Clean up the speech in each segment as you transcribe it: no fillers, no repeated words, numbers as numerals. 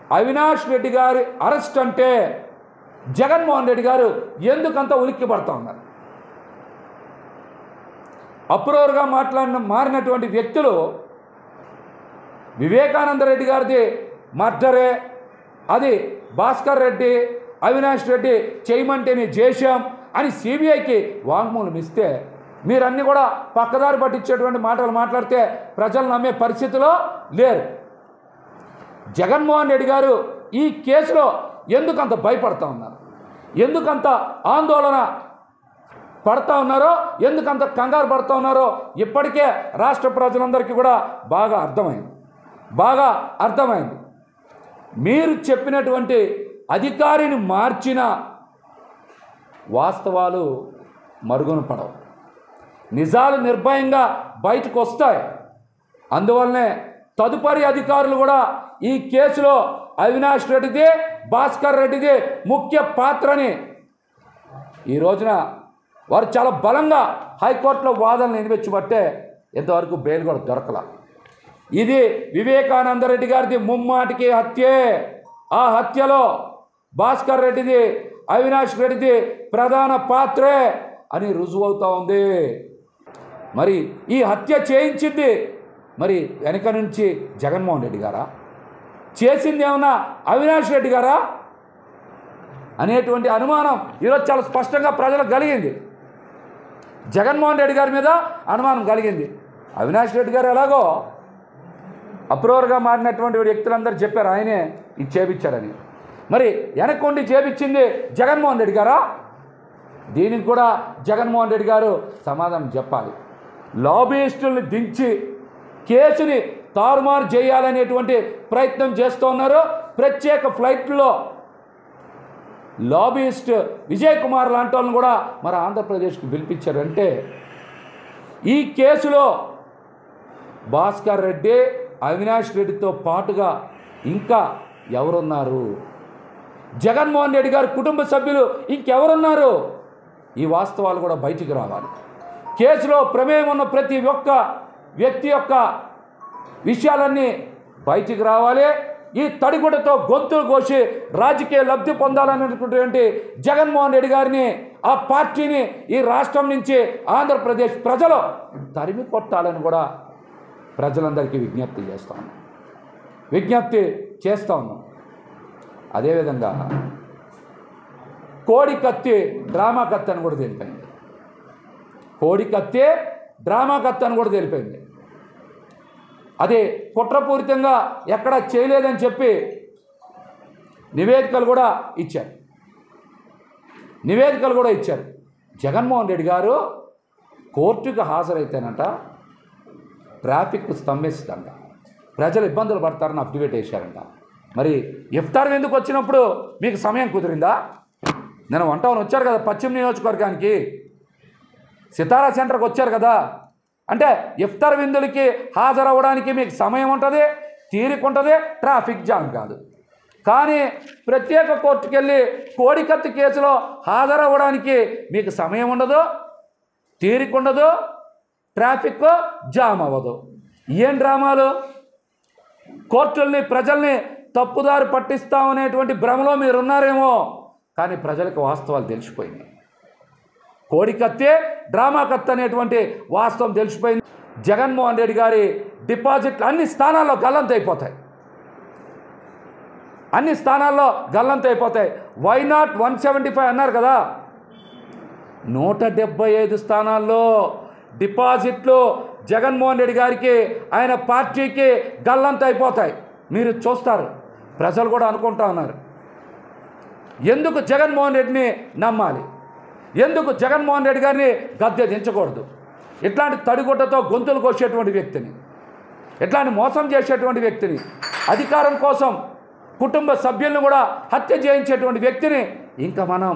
అవినాష్ రెడ్డి గారి అరెస్ట్ అంటే జగన్మోహన్ రెడ్డి గారు ఎందుకంత ఉలిక్కి పడతా ఉన్నారు? అప్రూవర్గా మారినటువంటి వ్యక్తులు వివేకానంద రెడ్డి గారిది మర్డరే, అది భాస్కర్ రెడ్డి అవినాష్ రెడ్డి చేయమంటేనే చేశాం అని సిబిఐకి వాంగ్మూలం ఇస్తే మీరన్నీ కూడా పక్కదారి పట్టించేటువంటి మాటలు మాట్లాడితే ప్రజలు నమ్మే పరిస్థితిలో లేరు. జగన్మోహన్ రెడ్డి గారు ఈ కేసులో ఎందుకంత భయపడతా ఉన్నారు, ఎందుకంత ఆందోళన పడతా ఉన్నారో, ఎందుకంత కంగారు పడుతూ ఉన్నారో ఇప్పటికే రాష్ట్ర ప్రజలందరికీ కూడా బాగా అర్థమైంది. మీరు చెప్పినటువంటి అధికారిని మార్చిన వాస్తవాలు మరుగున పడవు, నిజాలు నిర్భయంగా బయటకు వస్తాయి. అందువల్లనే తదుపరి అధికారులు కూడా ఈ కేసులో అవినాష్ రెడ్డిది భాస్కర్ రెడ్డిది ముఖ్య పాత్రని ఈ రోజున వారు చాలా బలంగా హైకోర్టులో వాదనలు వినిపించబట్టే ఇంతవరకు బెయిల్ కూడా దొరకల. ఇది వివేకానంద రెడ్డి గారిది ముమ్మాటికి హత్యే. ఆ హత్యలో భాస్కర్ రెడ్డిది అవినాష్ రెడ్డిది ప్రధాన పాత్రే అని రుజువవుతూ ఉంది. మరి ఈ హత్య చేయించింది మరి వెనక నుంచి జగన్మోహన్ రెడ్డి గారా, చేసింది ఏమన్నా అవినాష్ రెడ్డి గారా అనేటువంటి అనుమానం ఈరోజు చాలా స్పష్టంగా ప్రజలకు కలిగింది. జగన్మోహన్ రెడ్డి గారి మీద అనుమానం కలిగింది. అవినాష్ రెడ్డి గారు ఎలాగో అప్రూవర్గా మారినటువంటి వ్యక్తులందరూ చెప్పారు ఆయనే ఇది చేపించారని. మరి వెనక్కుండి చేపించింది జగన్మోహన్ రెడ్డి గారా? దీనికి కూడా జగన్మోహన్ రెడ్డి గారు సమాధానం చెప్పాలి. లాబీయిస్టుల్ని దించి కేసుని తారుమారు చేయాలనేటువంటి ప్రయత్నం చేస్తూ ఉన్నారు. ప్రత్యేక ఫ్లైట్లో లాబీయిస్ట్ విజయ్ కుమార్ లాంటి వాళ్ళని కూడా మరి ఆంధ్రప్రదేశ్కి పిలిపించారంటే ఈ కేసులో భాస్కర్ రెడ్డి అవినాష్ రెడ్డితో పాటుగా ఇంకా ఎవరున్నారు? జగన్మోహన్ రెడ్డి గారి కుటుంబ సభ్యులు ఇంకెవరున్నారు? ఈ వాస్తవాలు కూడా బయటికి రావాలి. కేసులో ప్రమేయం ఉన్న ప్రతి ఒక్క వ్యక్తి యొక్క విషయాలన్నీ బయటికి రావాలి. ఈ తడిగుడ్డతో గొంతులు కోసి రాజకీయ లబ్ధి పొందాలనేటువంటి జగన్మోహన్ రెడ్డి గారిని, ఆ పార్టీని ఈ రాష్ట్రం నుంచి ఆంధ్రప్రదేశ్ ప్రజలు తరిమి కొట్టాలని కూడా ప్రజలందరికీ విజ్ఞప్తి చేస్తూ ఉన్నాం. అదేవిధంగా కోడి కత్తి డ్రామా కత్తి అని కూడా తెలిపోయింది. కోడి కత్తి డ్రామా కత్తి అని కూడా తెలిపోయింది. అది కుట్రపూరితంగా ఎక్కడా చేయలేదని చెప్పి నివేదికలు కూడా ఇచ్చారు. జగన్మోహన్ రెడ్డి గారు కోర్టుకు హాజరైతేనంట ట్రాఫిక్ స్తంభిస్తుందంట, ప్రజలు ఇబ్బందులు పడతారని అఫిడవిట్ వేశారంట. మరి ఇఫ్తార్ ఎందుకు వచ్చినప్పుడు మీకు సమయం కుదిరిందా? నేను 1 వచ్చారు కదా పశ్చిమ నియోజకవర్గానికి, సితారా సెంటర్కి వచ్చారు కదా, అంటే ఇఫ్తార్ విందులకి హాజరవ్వడానికి మీకు సమయం ఉంటుంది, తీరిక ఉంటుంది, ట్రాఫిక్ జామ్ కాదు. కానీ ప్రత్యేక కోర్టుకు వెళ్ళి కోడికత్తి కేసులో హాజరవ్వడానికి మీకు సమయం ఉండదు, తీరిక ఉండదు, ట్రాఫిక్ జామ్ అవ్వదు. ఏం డ్రామాలు! కోర్టుల్ని ప్రజల్ని తప్పుదారి పట్టిస్తామనేటువంటి భ్రమలో మీరున్నారేమో, కానీ ప్రజలకు వాస్తవాలు తెలిసిపోయింది. కోడికత్తే డ్రామా కత్తి అనేటువంటి వాస్తవం తెలిసిపోయింది. జగన్మోహన్ రెడ్డి గారి డిపాజిట్లు అన్ని స్థానాల్లో గల్లంతైపోతాయి. వై నాట్ 175 అన్నారు కదా, 175 స్థానాల్లో డిపాజిట్లు జగన్మోహన్ రెడ్డి గారికి, ఆయన పార్టీకి గల్లంతైపోతాయి. మీరు చూస్తారు, ప్రజలు కూడా అనుకుంటా ఉన్నారు. ఎందుకు జగన్మోహన్ రెడ్డిని నమ్మాలి? ఎందుకు జగన్మోహన్ రెడ్డి గారిని గద్దె దించకూడదు? ఇట్లాంటి తడిగుడ్డతో గొంతులు కోసేటువంటి వ్యక్తిని, ఇట్లాంటి మోసం చేసేటువంటి వ్యక్తిని, అధికారం కోసం కుటుంబ సభ్యులను కూడా హత్య చేయించేటువంటి వ్యక్తిని ఇంకా మనం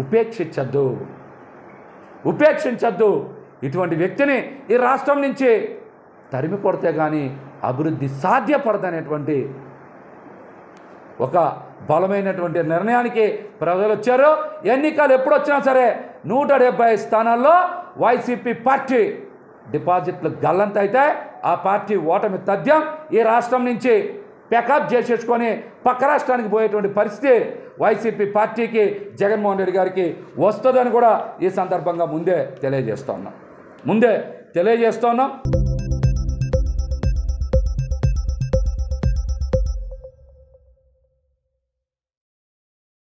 ఉపేక్షించద్దు. ఇటువంటి వ్యక్తిని ఈ రాష్ట్రం నుంచి తరిమి కొడితే కానీ అభివృద్ధి సాధ్యపడదనేటువంటి ఒక బలమైనటువంటి నిర్ణయానికి ప్రజలు వచ్చారు. ఎన్నికలు ఎప్పుడు వచ్చినా సరే 175 స్థానాల్లో వైసీపీ పార్టీ డిపాజిట్లు గల్లంతైతే ఆ పార్టీ ఓటమి తథ్యం. ఈ రాష్ట్రం నుంచి ప్యాకప్ చేసేసుకొని పక్క రాష్ట్రానికి పోయేటువంటి పరిస్థితి వైసీపీ పార్టీకి జగన్మోహన్ రెడ్డి గారికి వస్తుందని కూడా ఈ సందర్భంగా ముందే తెలియజేస్తున్నాం.